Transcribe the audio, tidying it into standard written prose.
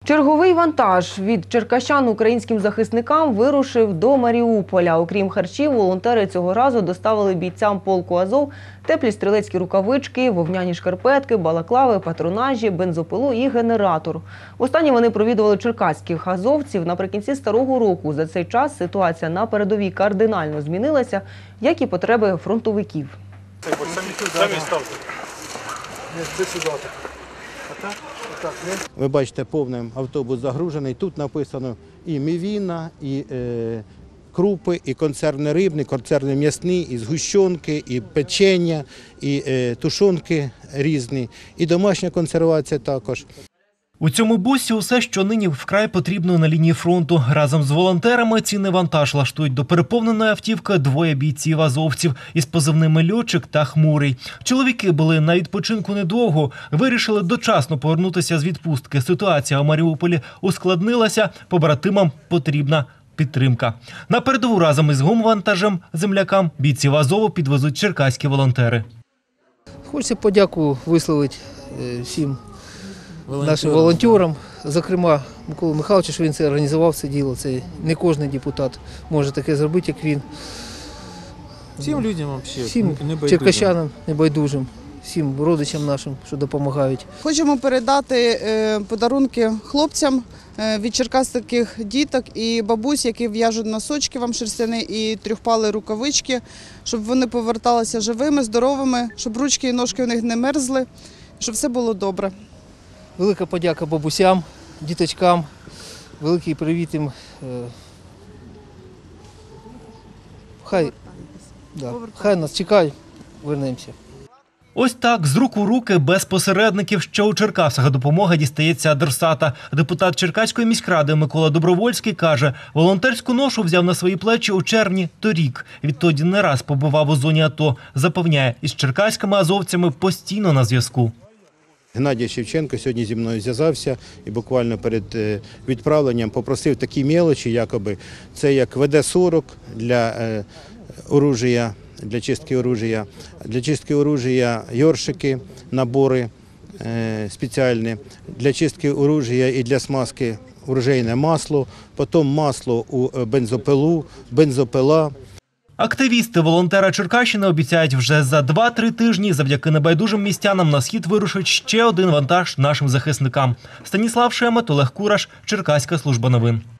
Черговий вантаж від черкащан українським захисникам вирушив до Маріуполя. Окрім харчів, волонтери цього разу доставили бійцям полку «Азов» теплі стрілецькі рукавички, вовняні шкарпетки, балаклави, патронажі, бензопилу і генератор. Востаннє вони провідували черкаських азовців наприкінці старого року. За цей час ситуація на передовій кардинально змінилася, як і потреби фронтовиків. Самі ставте. Ви бачите, повний автобус загружений. Тут написано і мівіна, і крупи, і консервні рибні, консервні м'ясні, і згущенки, і печення, і тушонки різні, і домашня консервація також. У цьому бусі усе, що нині вкрай потрібно на лінії фронту. Разом з волонтерами цінний вантаж лаштують до переповненої автівки двоє бійців-азовців із позивними «Льотчик» та «Хмурий». Чоловіки були на відпочинку недовго, вирішили дочасно повернутися з відпустки. Ситуація у Маріуполі ускладнилася, побратимам потрібна підтримка. На передову разом із гумвантажем землякам бійців Азову підвезуть черкаські волонтери. Хочеться подяку висловити всім нашим волонтерам, зокрема Миколі Михайловичу, що він це організував, це діло. Це не кожен депутат може таке зробити, як він. Всім людям взагалі, всім черкащанам небайдужим, всім родичам нашим, що допомагають. Хочемо передати подарунки хлопцям від черкаських діток і бабусь, які в'яжуть носочки вам шерстяні і трьохпали рукавички, щоб вони поверталися живими, здоровими, щоб ручки і ножки у них не мерзли, щоб все було добре. Велика подяка бабусям, діточкам, великий привіт їм. Хай нас чекають, вернемося. Ось так, з рук у руки, без посередників, що у Черкасах допомога дістається адресата. Депутат Черкаської міськради Микола Добровольський каже, волонтерську ношу взяв на свої плечі у червні торік. Відтоді не раз побував у зоні АТО. Запевняє, із черкаськими азовцями постійно на зв'язку. Геннадій Шевченко сьогодні зі мною зв'язався і буквально перед відправленням попросив такі мелочі, якоби це як ВД-40 для оружия, для чистки оружия йоршики, набори спеціальні, для чистки оружия і для смазки оружейне масло, потім масло у бензопилу, бензопила. Активісти волонтера Черкащини обіцяють, вже за 2-3 тижні завдяки небайдужим містянам на схід вирушить ще один вантаж нашим захисникам. Станіслав Шемет, Олег Кураш, Черкаська служба новин.